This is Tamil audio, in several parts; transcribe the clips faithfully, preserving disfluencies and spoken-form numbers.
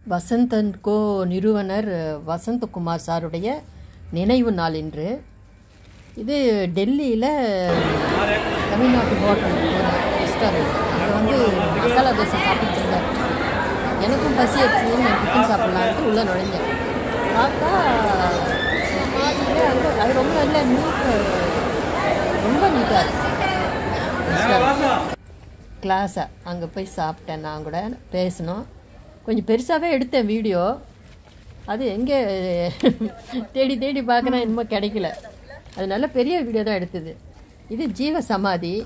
வசந்த் அண்ட் கோ நிறுவனர் வசந்தகுமார் சாருடைய நினைவு நாள் இன்று. இது டெல்லியில் தமிழ்நாட்டு ஹோட்டல் ரெஸ்டாரண்ட். அங்கே வந்து மசாலா தோசை சாப்பிட்டு இருந்தார். எனக்கும் பசி எடுத்துன்னு நான் டிஃபன் சாப்பிட்லான்ட்டு உள்ளே நுழைஞ்சேன். பார்த்தா அங்கே அது ரொம்ப நல்ல நீட், ரொம்ப நீட்டாக இருக்கு கிளாஸாக. அங்கே போய் சாப்பிட்டேன். நான் கூட பேசினோம். கொஞ்சம் பெருசாகவே எடுத்தேன் வீடியோ. அது எங்கே தேடி தேடி பார்க்குறேன், இன்னும் கிடைக்கல. அது நல்ல பெரிய வீடியோ தான் எடுத்தது. இது ஜீவ சமாதி,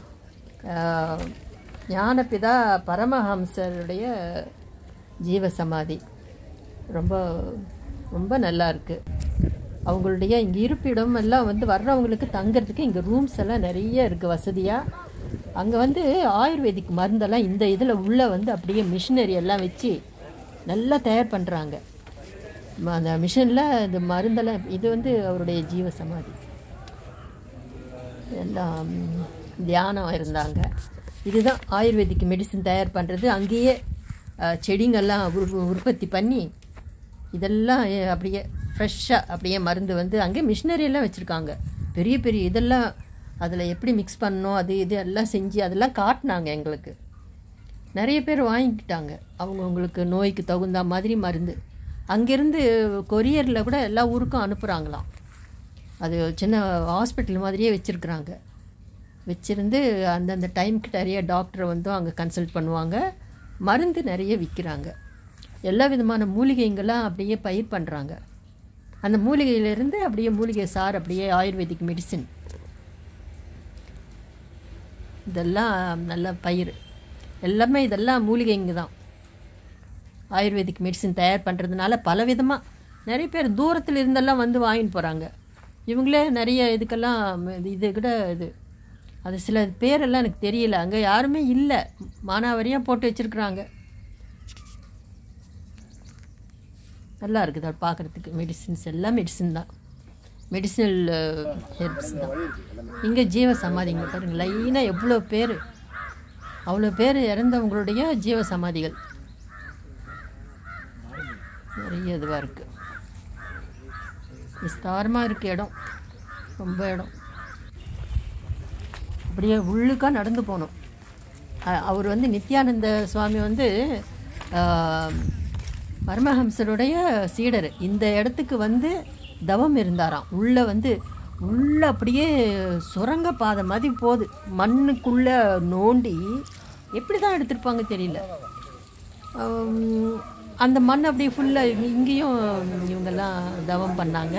ஞானபிதா பரமஹம்சருடைய ஜீவ சமாதி. ரொம்ப ரொம்ப நல்லா இருக்குது. அவங்களுடைய இங்கே இருப்பிடம் எல்லாம் வந்து வர்றவங்களுக்கு தங்கிறதுக்கு இங்கே ரூம்ஸ் எல்லாம் நிறைய இருக்குது வசதியாக. அங்கே வந்து ஆயுர்வேதிக் மருந்தெல்லாம் இந்த இதில் உள்ளே வந்து அப்படியே மிஷினரி எல்லாம் வச்சு நல்லா தயார் பண்ணுறாங்க. அந்த மிஷினில் இந்த மருந்தெல்லாம். இது வந்து அவருடைய ஜீவ சமாதி. எல்லாம் தியானம் இருந்தாங்க. இதுதான் ஆயுர்வேதிக் மெடிசன் தயார் பண்ணுறது. அங்கேயே செடிங்கெல்லாம் உற்பத்தி பண்ணி இதெல்லாம் அப்படியே ஃப்ரெஷ்ஷாக அப்படியே மருந்து வந்து அங்கே மிஷினரியெல்லாம் வச்சுருக்காங்க. பெரிய பெரிய இதெல்லாம் அதில் எப்படி மிக்ஸ் பண்ணணும் அது இது எல்லாம் செஞ்சு அதெல்லாம் காட்டினாங்க எங்களுக்கு. நிறைய பேர் வாங்கிக்கிட்டாங்க. அவங்கவுங்களுக்கு நோய்க்கு தகுந்த மாதிரி மருந்து. அங்கேருந்து கொரியரில் கூட எல்லா ஊருக்கும் அனுப்புகிறாங்களாம். அது சின்ன ஹாஸ்பிட்டல் மாதிரியே வச்சுருக்குறாங்க. வச்சுருந்து அந்தந்த டைமுக்கு நிறைய டாக்டரை வந்து அங்கே கன்சல்ட் பண்ணுவாங்க. மருந்து நிறைய விற்கிறாங்க. எல்லா விதமான மூலிகைங்கள்லாம் அப்படியே பயிர் பண்ணுறாங்க. அந்த மூலிகையிலேருந்து அப்படியே மூலிகை சார் அப்படியே ஆயுர்வேதிக் மெடிசின் இதெல்லாம் நல்ல பயிர் எல்லாமே. இதெல்லாம் மூலிகைங்க தான். ஆயுர்வேதிக் மெடிசின் தயார் பண்ணுறதுனால பலவிதமாக நிறைய பேர் தூரத்தில் இருந்தெல்லாம் வந்து வாங்கிட்டு போகிறாங்க. இவங்களே நிறைய இதுக்கெல்லாம் இது கூட இது அது சில பேரெல்லாம் எனக்கு தெரியல. அங்கே யாருமே இல்லை, மானாவாரியாக போட்டு வச்சுருக்குறாங்க. நல்லா இருக்குது அது பார்க்குறதுக்கு. மெடிசின்ஸ் எல்லாம் மெடிசின் தான், மெடிசினல் ஹெர்ப்ஸ் தான். இங்கே ஜீவ சமாதி இங்கே பாருங்கள், லைனாக எவ்வளோ பேர், அவ்வளோ பேர் இறந்தவங்களுடைய ஜீவ சமாதிகள் நிறைய இதுவாக இருக்குது. விஸ்தாரமாக இருக்குது இடம், ரொம்ப இடம். அப்படியே உள்ளுக்காக நடந்து போகணும். அவர் வந்து நித்யானந்த சுவாமி வந்து பரமஹம்சருடைய சீடர். இந்த இடத்துக்கு வந்து தவம் இருந்தாராம். உள்ளே வந்து உள்ளே அப்படியே சுரங்க பாதை மாதிரி போகுது. மண்ணுக்குள்ளே நோண்டி எப்படி தான் எடுத்துருப்பாங்க தெரியல. அந்த மண் அப்படியே ஃபுல்லாக இங்கேயும் இவங்கெல்லாம் தவம் பண்ணாங்க.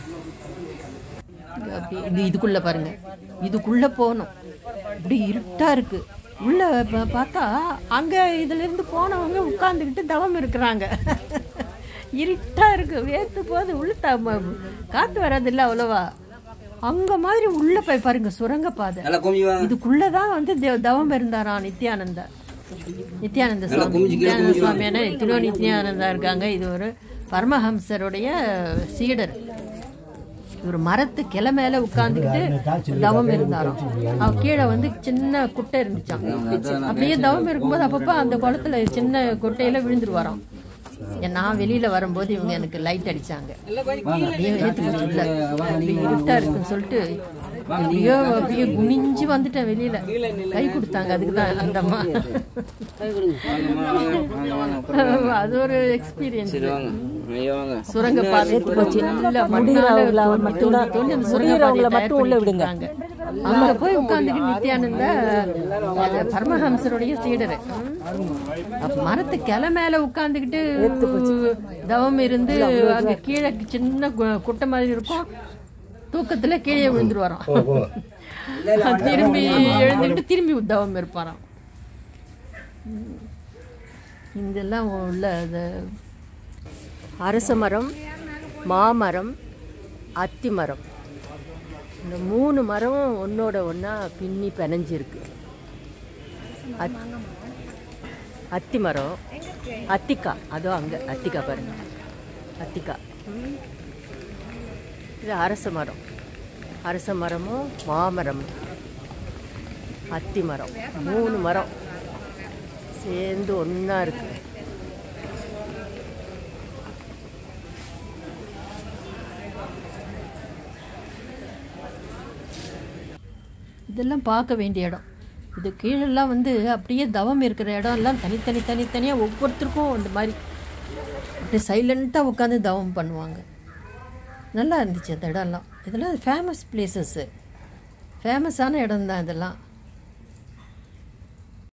அப்படி இது இதுக்குள்ளே பாருங்கள், இதுக்குள்ளே போகணும். இப்படி இருட்டாக இருக்குது. உள்ளே பார்த்தா அங்கே இதிலேருந்து போனவங்க உட்காந்துக்கிட்டு தவம் இருக்கிறாங்க. இருட்டாக இருக்குது, வேர்த்து போகுது. உள்ள த காற்று வராதில்ல அவ்வளோவா. அங்கே மாதிரி உள்ளே போய் பாருங்கள், சுரங்கப்பாதை. இதுக்குள்ளே தான் வந்து தவம் இருந்தாராம் நித்யானந்தா நித்யானந்த சுவாமி. நித்யானந்த சுவாமியான எத்தனோ நித்யானந்தா இருக்காங்க. இது ஒரு பரமஹம்சருடைய சீடர். ஒரு மரத்து கிளை மேலே உட்காந்துக்கிட்டு தவம் இருந்தாராம். அவ கீழே வந்து சின்ன குட்டை இருந்துச்சான். அப்படியே தவம் இருக்கும்போது அப்பப்போ அந்த குளத்துல சின்ன குட்டையில விழுந்துருவாராம். நான் வெளியில வரும்போது இவங்க எனக்கு லைட் அடிச்சாங்க. அப்படியே இருட்டா இருக்குன்னு சொல்லிட்டு அப்படியே அப்படியே குனிஞ்சு வந்துட்டேன் வெளியில. கை கொடுத்தாங்க. அதுக்குதான் அந்த அம்மா. அது ஒரு எக்ஸ்பீரியன்ஸ். சுரங்க பாதை அங்க போய் உட்கார்ந்துட்டு நித்யானந்த பரமஹம்சருடைய சீடரு மரத்து கிளை மேல உட்கார்ந்துக்கிட்டு தவம் இருந்து அங்க கீழே சின்ன குட்டை மாதிரி இருக்கும். தூக்கத்துல கீழே விழுந்துரு வரோம். திரும்பி எழுந்துக்கிட்டு திரும்பி தவம் இருப்பாராம். இதெல்லாம் உள்ள அரச மரம், மாமரம், அத்தி மரம், இந்த மூணு மரம் ஒன்னோட ஒன்றா பின்னி பிணைஞ்சிருக்கு. அத் அத்தி மரம், அத்திக்கா, அதோ அங்கே அத்திக்கா பாருங்க, அத்திக்கா. இது அரச மரம். அரச மரமும் மாமரமும் அத்தி மரம், மூணு மரம் சேர்ந்து ஒன்றா இருக்குது. இதெல்லாம் பார்க்க வேண்டிய இடம். இது கீழெல்லாம் வந்து அப்படியே தவம் இருக்கிற இடம் எல்லாம் தனித்தனி தனித்தனியாக ஒவ்வொருத்தருக்கும் இந்த மாதிரி அப்படியே சைலண்ட்டாக உட்காந்து தவம் பண்ணுவாங்க. நல்லா இருந்துச்சு அந்த இடம்லாம். இதெல்லாம் ஃபேமஸ் பிளேசஸ்ஸு, ஃபேமஸான இடம் தான் இதெல்லாம்.